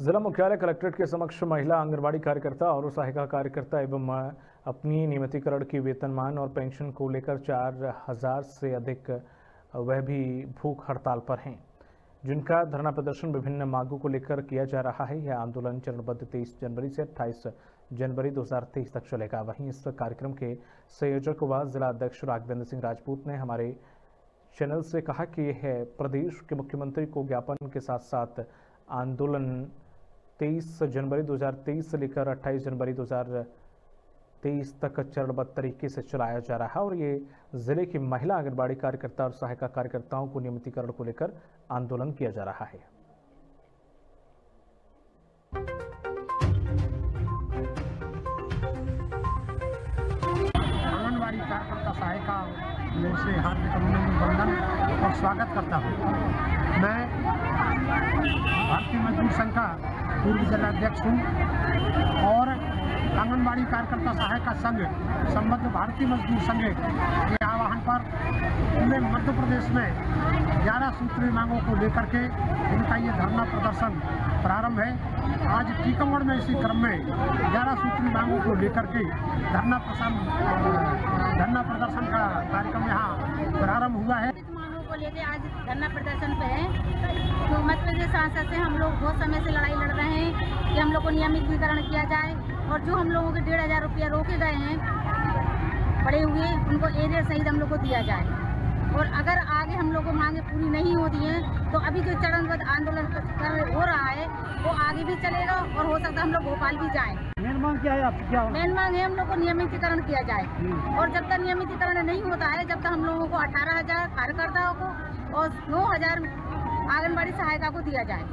जिला मुख्यालय कलेक्ट्रेट के समक्ष महिला आंगनबाड़ी कार्यकर्ता और सहायिका कार्यकर्ता एवं अपनी नियमितीकरण की वेतनमान और पेंशन को लेकर 4000 से अधिक वह भी भूख हड़ताल पर हैं, जिनका धरना प्रदर्शन विभिन्न मांगों को लेकर किया जा रहा है। यह आंदोलन चरणबद्ध 23 जनवरी से 28 जनवरी 2023 तक चलेगा। वहीं इस कार्यक्रम के संयोजक व जिला अध्यक्ष राघवेंद्र सिंह राजपूत ने हमारे चैनल से कहा कि यह प्रदेश के मुख्यमंत्री को ज्ञापन के साथ साथ आंदोलन 23 जनवरी 2023 से लेकर 28 जनवरी 2023 तक चरणबद्ध तरीके से चलाया जा रहा है और ये जिले की महिला आंगनबाड़ी कार्यकर्ता और सहायिका कार्यकर्ताओं को नियमितीकरण को लेकर आंदोलन किया जा रहा है। आंगनबाड़ी कार्यकर्ता सहायिका में से हार्दिक अभिनंदन और स्वागत करता हूँ। मैं भारतीय मजदूर संघ का पूर्व जिला अध्यक्ष हूँ और आंगनबाड़ी कार्यकर्ता सहायिका संघ संबद्ध भारतीय मजदूर संघ के आह्वान पर पूरे मध्य प्रदेश में 11 सूत्री मांगों को लेकर के इनका ये धरना प्रदर्शन प्रारंभ है। आज टीकमगढ़ में इसी क्रम में 11 सूत्री मांगों को लेकर के धरना प्रदर्शन का कार्यक्रम यहाँ प्रारंभ हुआ है। मांगों को लेकर आज धरना प्रदर्शन पे है। तो मध्य प्रदेश सांसद से हम लोग बहुत समय से लड़ाई लड़ रहे हैं कि हम लोग को नियमितीकरण किया जाए और जो हम लोगों के 1500 रुपया रोके गए हैं पड़े हुए, उनको एरियर सहित हम लोग को दिया जाए। और अगर आगे हम लोग को मांगे पूरी नहीं होती हैं तो अभी जो चरणबद्ध आंदोलन हो रहा है वो आगे भी चलेगा और हो सकता है हम लोग भोपाल भी जाएं। मेन मांग क्या है आपकी? क्या मेन मांग है हम लोग को नियमितीकरण किया जाए और जब तक नियमितीकरण नहीं होता है जब तक हम लोगों को 18,000 कार्यकर्ताओं को और 9,000 आंगनबाड़ी सहायिका को दिया जाए।